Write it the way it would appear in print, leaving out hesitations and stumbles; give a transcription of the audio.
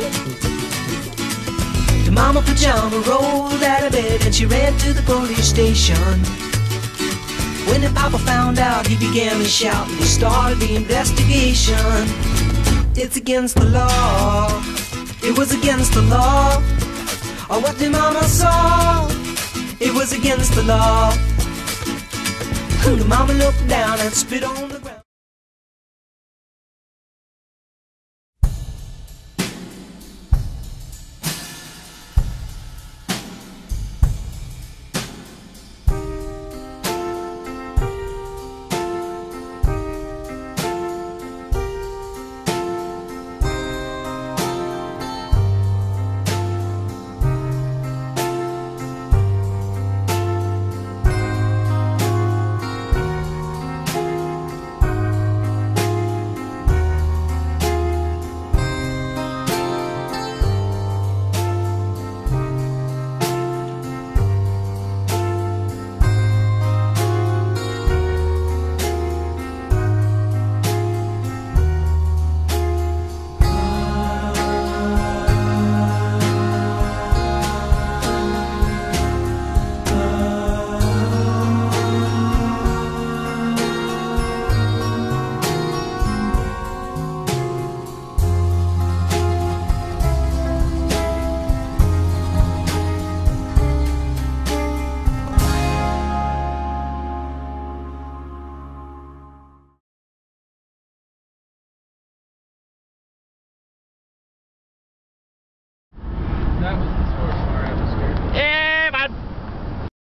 The mama pajama rolled out of bed and she ran to the police station. When the papa found out, he began to shout and he started the investigation. It's against the law. It was against the law. Or what the mama saw. It was against the law. The mama looked down and spit on the ground. That was the short part.